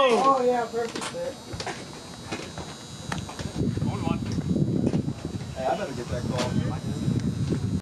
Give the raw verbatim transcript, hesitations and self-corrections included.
Oh yeah, perfect fit. Hey, I better get that call.